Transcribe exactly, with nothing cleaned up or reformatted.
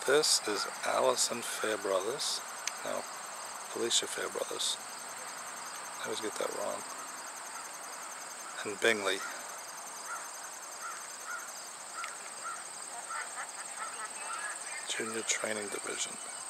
This is Allison Fairbrother's. No, Alicia Fairbrother's. I always get that wrong. And Bingley. Junior Training Division.